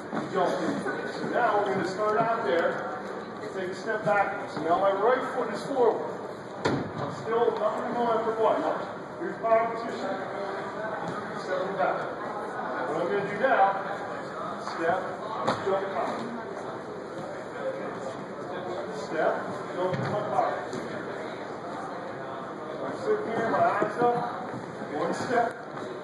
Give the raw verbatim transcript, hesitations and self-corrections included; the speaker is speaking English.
jump in. So now we're going to start out there, take a step backwards. So now my right foot is forward. I'm still not going to go after what? Here's bottom position. Stepping back. What I'm going to do now, step, jump high. Step, jump high. I sit here, my eyes up, one step,